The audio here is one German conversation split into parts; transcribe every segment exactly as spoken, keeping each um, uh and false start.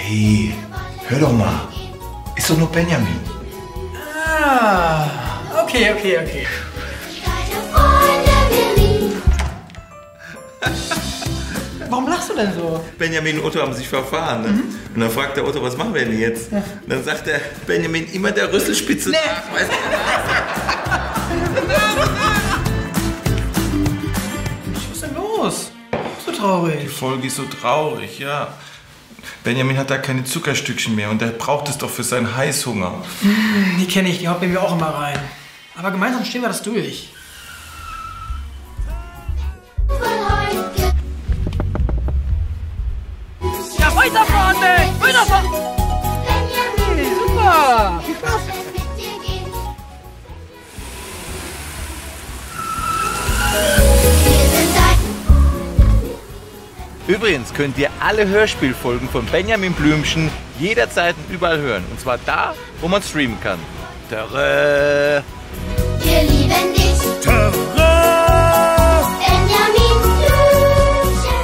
Hey, hör doch mal. Ist doch nur Benjamin. Ah, okay, okay, okay. Warum lachst du denn so? Benjamin und Otto haben sich verfahren. Ne? Mhm. Und dann fragt der Otto, was machen wir denn jetzt? Ja. Und dann sagt der Benjamin immer der Rüsselspitze nee. nach. Weißt du? Was ist denn los? So traurig. Die Folge ist so traurig, ja. Benjamin hat da keine Zuckerstückchen mehr und der braucht es doch für seinen Heißhunger. Die kenne ich, die haut bei mir auch immer rein. Aber gemeinsam stehen wir das durch. Ja, weiter vorne! Weiter vorne! Hey, super! Viel Spaß! Übrigens könnt ihr alle Hörspielfolgen von Benjamin Blümchen jederzeit und überall hören. Und zwar da, wo man streamen kann. Töre! Wir lieben dich. Töre! Benjamin Blümchen.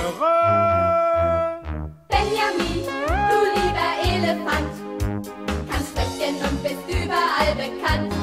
Benjamin, du lieber Elefant, kannst sprechen und bist überall bekannt.